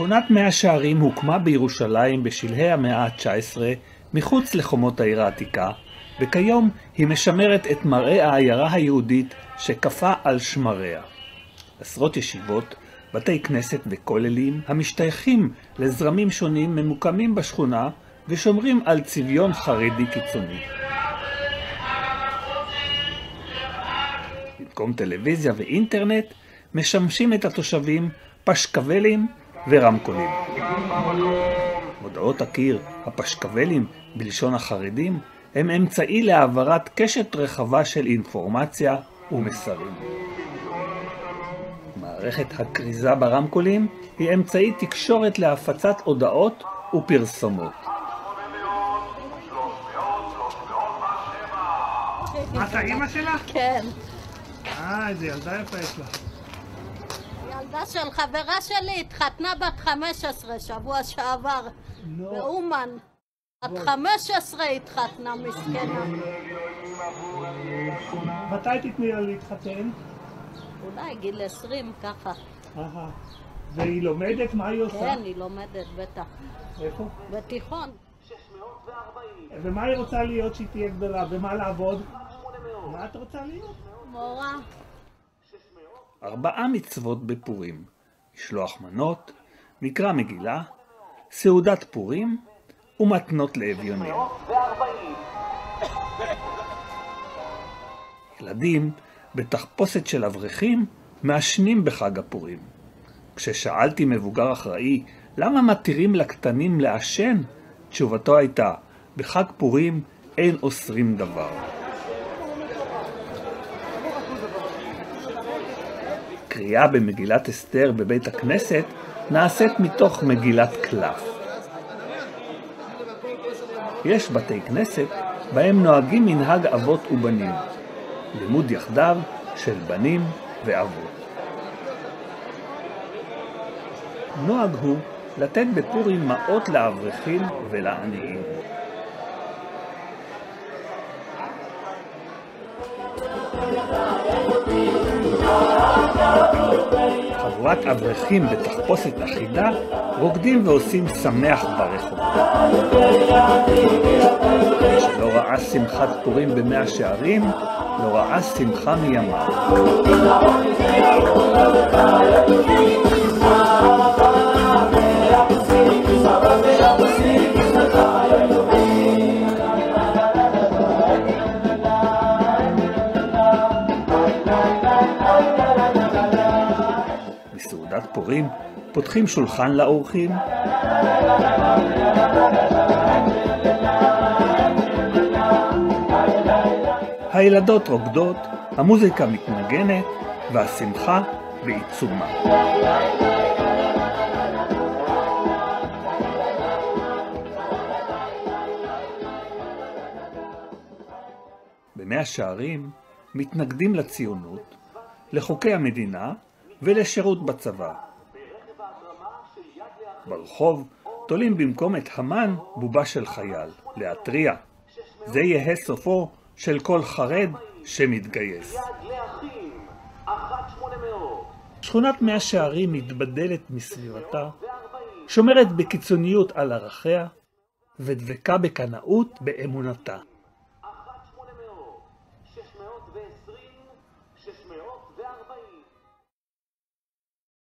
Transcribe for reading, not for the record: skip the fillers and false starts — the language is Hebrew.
שכונת מאה שערים הוקמה בירושלים בשלהי המאה ה-19 מחוץ לחומות העיר העתיקה, וכיום היא משמרת את מראה העיירה היהודית שקפה על שמריה. עשרות ישיבות, בתי כנסת וכוללים המשתייכים לזרמים שונים ממוקמים בשכונה ושומרים על צביון חרדי קיצוני. במקום טלוויזיה ואינטרנט משמשים את התושבים פשקבלים ורמקולים. מודעות הקיר, הפשקבלים בלשון החרדים, הם אמצעי להעברת קשת רחבה של אינפורמציה ומסרים. מערכת הכריזה ברמקולים היא אמצעי תקשורת להפצת הודעות ופרסומות. את האמא שלך? כן. איזה ילדה יפה יש לך. ילדה של חברה שלי התחתנה בת 15 שבוע שעבר באומן. בת 15 התחתנה מסכנה. מתי תתני לה להתחתן? אולי גיל 20 ככה. והיא לומדת? מה היא עושה? כן, היא לומדת בטח. איפה? בתיכון. ומה היא רוצה להיות שהיא תהיה גדולה? במה לעבוד? מה את רוצה להיות? מורה. 4 מצוות בפורים: משלוח מנות, מקרא מגילה, סעודת פורים ומתנות לאביונים. ילדים בתחפושת של אברכים מעשנים בחג הפורים. כששאלתי מבוגר אחראי למה מתירים לקטנים לעשן, תשובתו הייתה: בחג פורים אין אוסרים דבר. קריאה במגילת אסתר בבית הכנסת נעשית מתוך מגילת קלף. יש בתי כנסת בהם נוהגים מנהג אבות ובנים, לימוד יחדיו של בנים ואבות. נוהג הוא לתת בפורים מעות לאברכים ולעניים. חבורת אברכים בתחפושת אחידה רוקדים ועושים שמח ברחוב. שלא ראה שמחת פורים במאה שערים, לא ראה שמחה מימיו. בסעודת פורים פותחים שולחן לאורחים, הילדות רוקדות, המוזיקה מתנגנת והשמחה בעיצומה. במאה שערים מתנגדים לציונות, לחוקי המדינה ולשירות בצבא. ברחוב תולים במקום את המן בובה של חייל, להתריע: זה יהיה סופו של כל חרד שמתגייס. שכונת מאה שערים מתבדלת מסביבתה, שומרת בקיצוניות על ערכיה ודבקה בקנאות באמונתה.